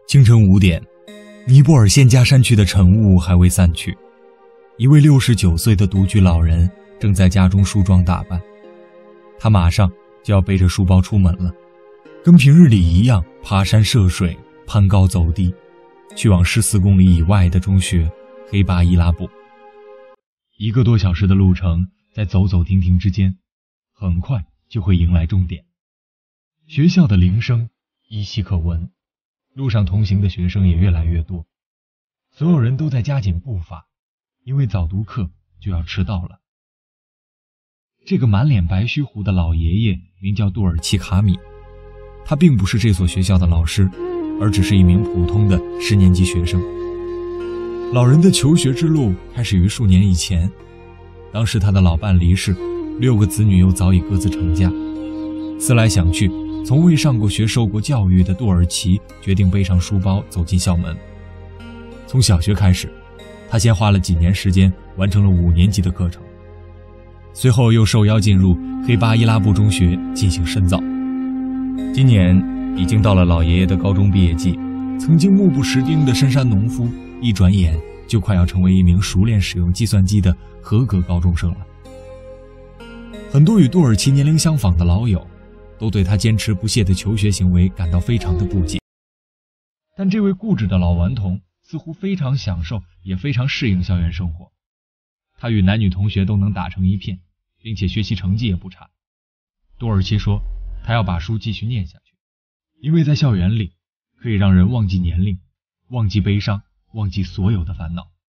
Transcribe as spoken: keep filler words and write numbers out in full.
清晨五点，尼泊尔县加山区的晨雾还未散去，一位六十九岁的独居老人正在家中梳妆打扮。他马上就要背着书包出门了，跟平日里一样爬山涉水，攀高走低，去往十四公里以外的中学黑巴伊拉布。一个多小时的路程，在走走停停之间，很快就会迎来终点。学校的铃声依稀可闻，路上同行的学生也越来越多，所有人都在加紧步伐，因为早读课就要迟到了。这个满脸白须胡的老爷爷名叫杜尔齐卡米，他并不是这所学校的老师，而只是一名普通的十年级学生。老人的求学之路开始于数年以前，当时他的老伴离世，六个子女又早已各自成家。思来想去，从未上过学受过教育的杜尔齐决定背上书包走进校门。从小学开始，他先花了几年时间完成了五年级的课程，随后又受邀进入黑巴伊拉布中学进行深造。今年已经到了老爷爷的高中毕业季，曾经目不识丁的深山农夫，一转眼就快要成为一名熟练使用计算机的合格高中生了。很多与杜尔齐年龄相仿的老友都对他坚持不懈的求学行为感到非常的不解，但这位固执的老顽童似乎非常享受，也非常适应校园生活。他与男女同学都能打成一片，并且学习成绩也不差。杜尔齐说，他要把书继续念下去，因为在校园里可以让人忘记年龄，忘记悲伤，忘记所有的烦恼。